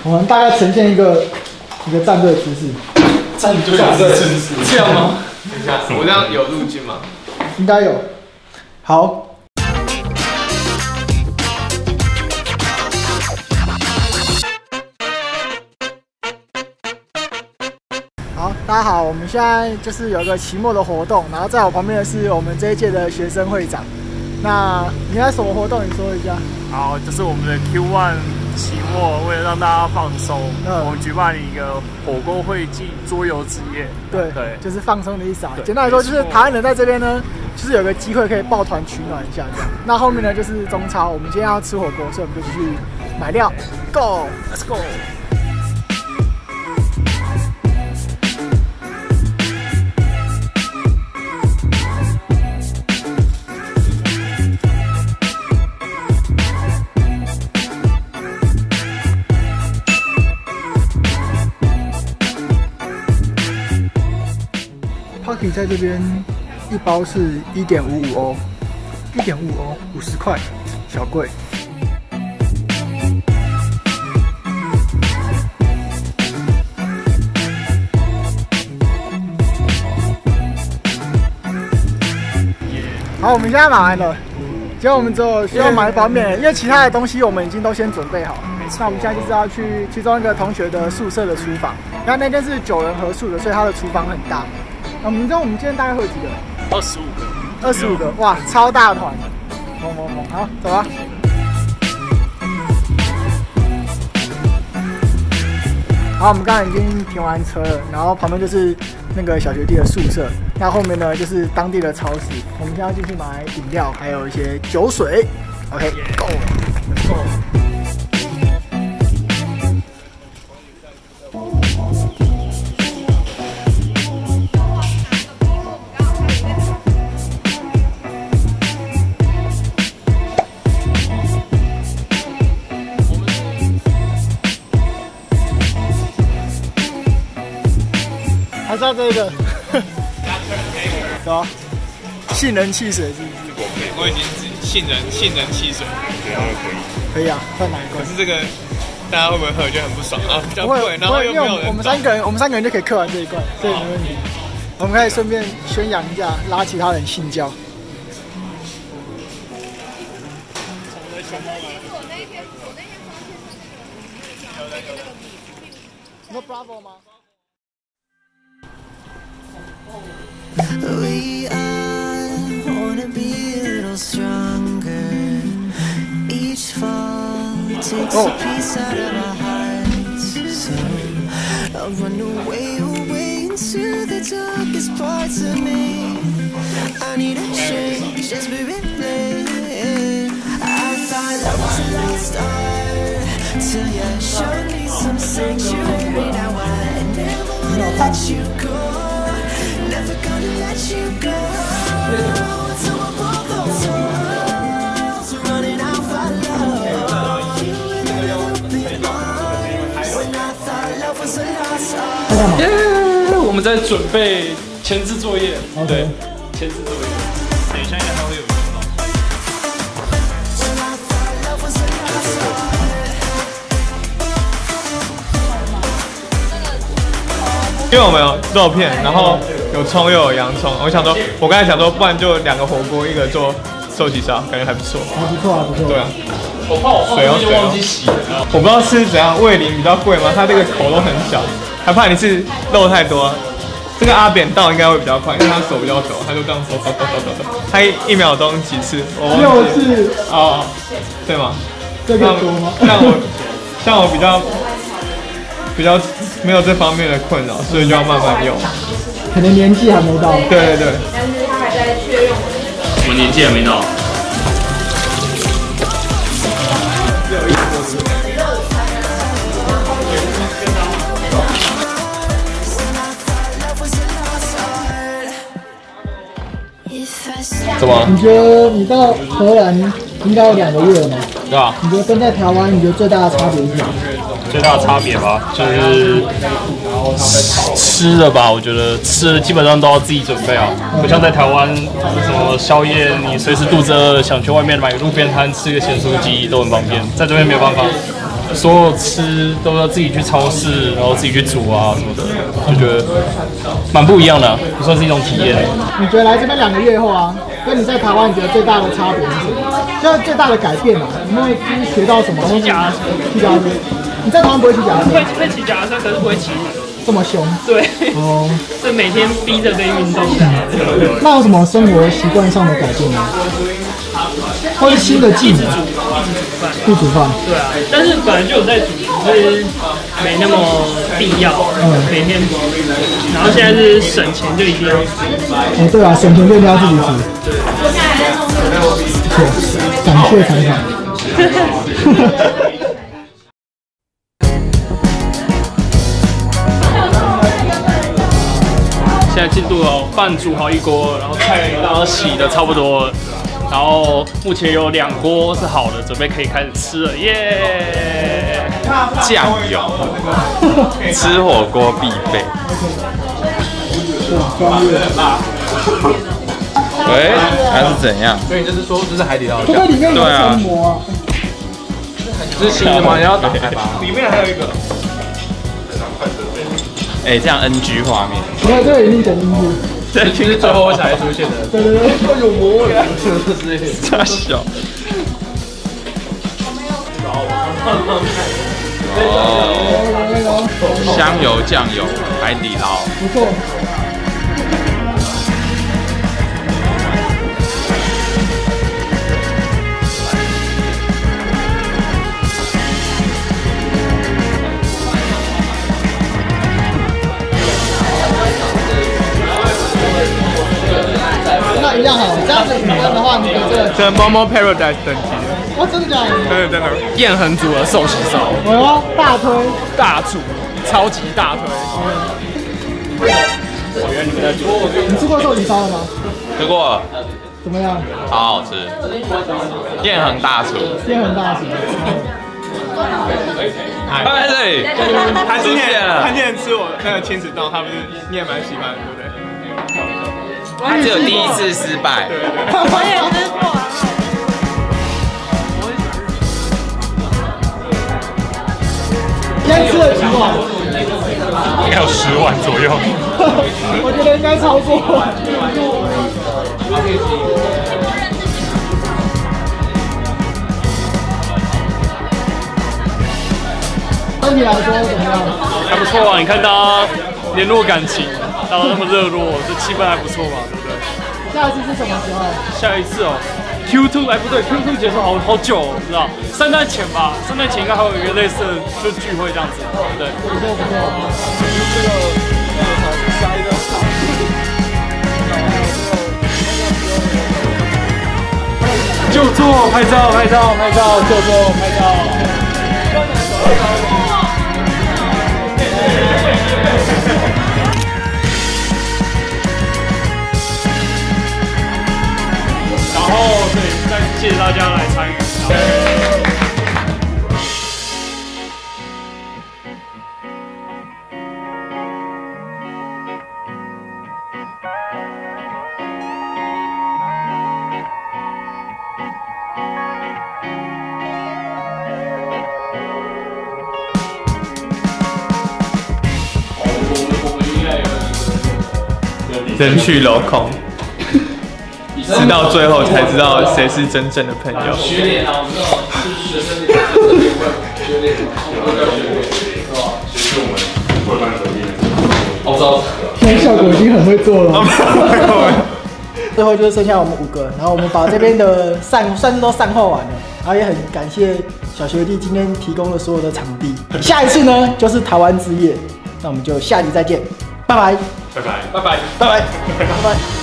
我们大概呈现一个站队姿势。 站队姿势，这样吗？等一下，我这样有路径吗？ 应该有。好。好，大家好，我们现在就是有一个期末的活动，然后在我旁边的是我们这一届的学生会长。那你在什么活动？你说一下。 好，就是我们的 Q1 期末，为了让大家放松，我们举办了一个火锅会暨桌游之夜。对，就是放松的意思啊。简单来说，就是台湾人在这边呢，就是有个机会可以抱团取暖一下这样。那后面呢就是中超，我们今天要吃火锅，所以我们就去买料 ，Go，Let's go。Pocky 在这边一包是1.55欧，1.55欧50块，小贵。好，我们现在买完了，结果我们只有需要买一包面，因为其他的东西我们已经都先准备好了。那我们现在就是要去其中一个同学的宿舍的厨房，然后那间是9人合宿的，所以他的厨房很大。我们知道我们今天大概会有几个？25个，哇，超大团！猛，好，走吧。好，我们刚才已经停完车了，然后旁边就是那个小学弟的宿舍，那后面呢就是当地的超市。我们现在要进去买饮料，还有一些酒水。OK，Go，Let's go。还是要这个，什么？杏仁汽水是不是？ 我已经杏仁汽水， 可以啊，换哪一罐？ 可是这个大家会不会喝就很不爽啊？比较贵，然后又没有人。 我们三个人就可以嗑完这一罐，这没问题。我们可以顺便宣扬一下，拉其他人信教。你说 Bravo 吗？ We all wanna be a little stronger. Each fall takes a piece out of our hearts. So I'll run away into the darkest parts of me. I need a change, just be replay. I thought love was a lost art till you showed me some sanctuary. Now I never wanna let you go. Never gonna let you go. Till I'm both those worlds running out for love. You and me when I thought love was a lost art. 耶！我们在准备前置作业，对，前置作业。等一下应该还会有一个。因为我们有肉片，然后有葱又有洋葱，我想说，我刚才想说，不然就2个火锅，一个做寿喜烧，感觉还不错。 还不错啊，不错。 对啊。我怕我水就忘记洗了。我不知道是怎样，味淋比较贵吗？它这个口都很小，还怕你是肉太多。这个阿扁倒应该会比较快，因为他手比较熟，他就这样抖，他1秒钟几次？我忘记了。 6次。 哦，对吗？ 这个多吗？ 像我比较没有这方面的困扰，所以就要慢慢用。 可能年纪还没到。 对。 但是他还在确认我年纪还没到。 怎么？ 你觉得你到荷兰应该有2个月了吗？ 对啊。 你觉得跟在台湾，你觉得最大的差别是什么？ 最大的差别吧，就是吃的吧。我觉得吃的基本上都要自己准备啊，不像在台湾什么宵夜，你随时肚子饿想去外面买个路边摊吃个咸酥鸡都很方便，在这边没有办法。 所有吃都要自己去超市，然后自己去煮啊什么的，就觉得蛮不一样的、也算是一种体验。 你觉得来这边2个月后啊，跟你在台湾你觉得最大的差别是什么？就是最大的改变啊，有没有就是学到什么？ 骑脚踏车。 骑脚踏车。你在台湾不会骑脚踏车？ 会骑脚踏车，可是不会骑。 这么凶？ 对。 哦。 是每天逼着被运动的。 那有什么生活习惯上的改变吗？或是新的技能？不煮饭。 对啊，但是本来就有在煮，只是没那么必要。每天煮。然后现在是省钱就一定要煮。 哦，对啊，省钱就一定要自己煮。对。感谢采访。 现在进度哦，饭煮好1锅，然后菜刚刚洗的差不多了，然后目前有2锅是好的，准备可以开始吃了，耶！ 酱油，吃火锅必备。喂，它是怎样？ 所以就是说，这是海底捞这个里面有什么啊？ 这是新的吗？你要打开吧。 里面还有一个。哎，这样 NG 画面。 你看这个一定等音乐。 这其实最后才出现的。 对对对， 有魔人，之类的。 傻笑。哦，香油酱油，海底捞。 不错。那一样好，这样子评分的话，你的这 Momo Paradise 等级。 哦，真的假的？ 真的。 燕恒煮的寿喜烧， 我要大推， 大煮，超级大推。我原来你们在煮。 你吃过寿喜烧了吗？ 吃过。 怎么样？ 好好吃。燕恒大厨。 燕恒大厨。 哎对， 他之前吃我那个亲子冻，他不是你也蛮喜欢的，对不对？ 他只有第1次失败。 我也有吃过。 今天吃了几碗？ 应该有10碗左右。 我觉得应该超过。整体来说怎么样？ 还不错啊，你看大家联络感情，大家那么热络，这气氛还不错嘛，对不对？ 下一次是什么时候？ 下一次哦 ，Q2 哎不对 ，Q2 结束好久、哦，知道？圣诞前吧，圣诞前应该还有一个类似的就聚会这样子，对不对？ 不错不错。 就坐拍照，就坐拍照。然后对，再谢谢大家来参与。 人去楼空，直到最后才知道谁是真正的朋友。 现在效果已经很会做了。最后就剩下我们5个，然后我们把这边的算都善后完了，然后也很感谢小学弟今天提供了所有的场地。下一次呢就是台湾之夜，那我们就下集再见，拜拜， 拜拜， 拜拜，拜拜，拜拜。